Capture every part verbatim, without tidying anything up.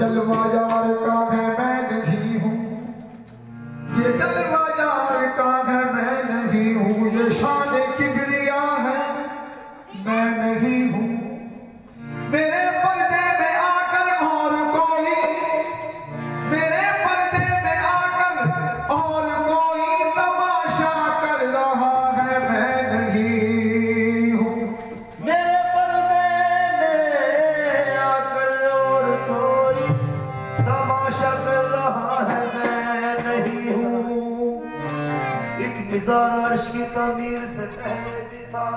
जलवा यार का है मैं नहीं हूँ, ये जलवा यार का है मैं नहीं हूँ, ये शान किबरिया है मैं नहीं हूँ। मेरे पर्दे में आकर और कोई, मेरे पर्दे में आकर और कोई तमाशा कर रहा है मैं नहीं हूँ। मेरे पर्दे में आकर और कोई तमाशा कर रहा है मैं नहीं हूँ। एक मिज़ार अर्श की तामीर से पहले भी था,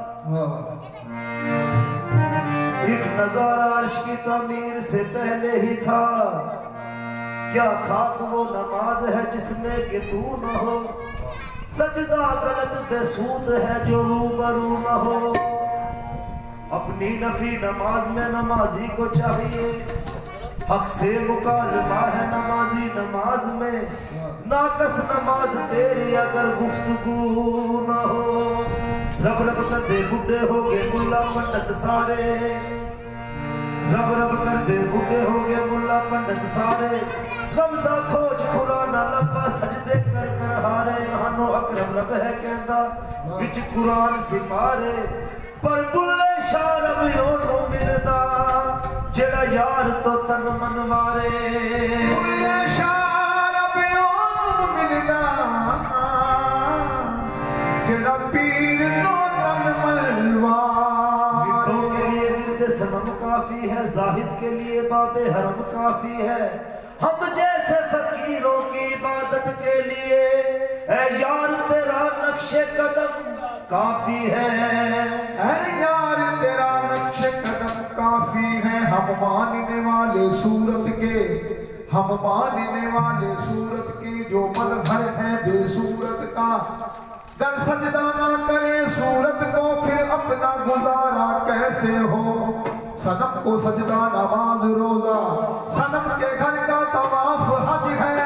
एक नजारा अर्श की तामीर से पहले ही था। क्या खाक वो नमाज है जिसमें कि तू न हो, सजदा गलत बेसूद है जो रूबरू न हो। अपनी नफी नमाज में नमाजी को चाहिए, हक से मुकालमा है नमाजी नमाज में। नाकस नमाज तेरी अगर गुफ्तगू न हो, रब रब करते बुढ़े हो गए मुल्ला पंडित सारे, रब रब करते बुढ़े हो गए मुल्ला पंडित सारे। रब दा खोज खुदा ना लब्बा सजदे कर कर हारे, नानो अकरम रब है कहता विच कुरान सिपारे। पर बुल्ले शाह रब ओनू मिलदा जेड़ा यार तो तन मनवारे। बुल्ले शाह रब ओनू मिलदा जेड़ा पीर तो तन मनवारे। के लिए विरद सनम काफी है, जाहिद के लिए बाबे हरम काफी है। हम जैसे फकीरों की इबादत के लिए ऐ यार तेरा नक्शे कदम काफी है, ऐ यार तेरा नक्शे कदम काफी है। हम मानने वाले सूरत के, हम मानने वाले सूरत के जो मन भर है बेसूरत का। कर सजदा ना करे सूरत को फिर अपना गुजारा कैसे हो। सनम को सजदा नमाज रोजा, सनम के घर का तवाफ हज है।